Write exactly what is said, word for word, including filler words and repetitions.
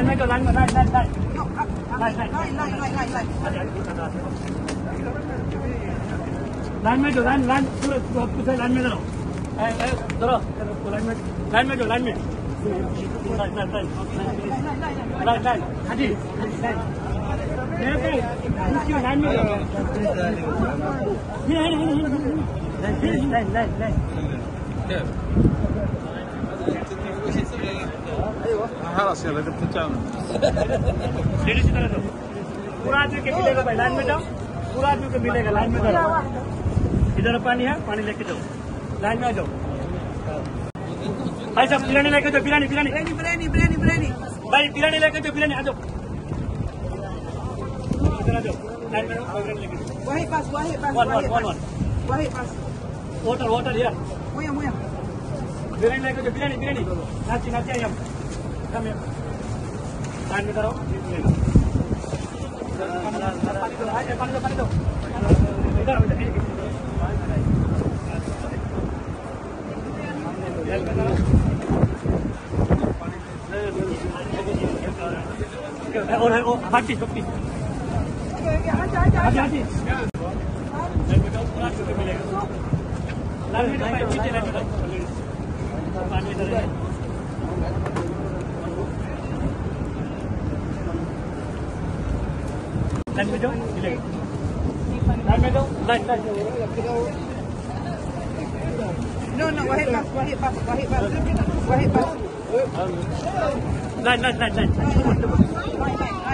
line में जो line में line line line line line line line line line में जो लाइन लाइन पूरे पूरे लाइन में चलो चलो लाइन में लाइन में जो लाइन में लाइन लाइन लाइन लाइन हाँ जी लाइन लाइन में लाइन लाइन लाइन خلاص يلا جبت الجامعة लेडीज इधर दो पूरा आदमी के मिलेगा भाई लाइन में जाओ पूरा आदमी को मिलेगा लाइन में जाओ इधर पानी है पानी लेके जाओ लाइन में आ जाओ भाई सब बिरयानी लेके जाओ बिरयानी बिरयानी बिरयानी बिरयानी बिरयानी भाई बिरयानी लेके जाओ बिरयानी आ जाओ इधर आ जाओ लाइन में बिरयानी लेके जाओ वही पास वही pass one one one one वही पास वाटर वाटर यार मुया मुया बिरयानी लेके जाओ बिरयानी बिरयानी नाची नाची आइए कम है लाइन में करो पानी दो पानी दो पानी दो इधर इधर और और बाटी बाटी हाजी हाजी लाइन में जाओ पीछे लाइन में जाओ पानी इधर है लाइन में जाओ लाइन में जाओ लाइन लाइन no no वही पास वही पास वही पास वही pass line line line line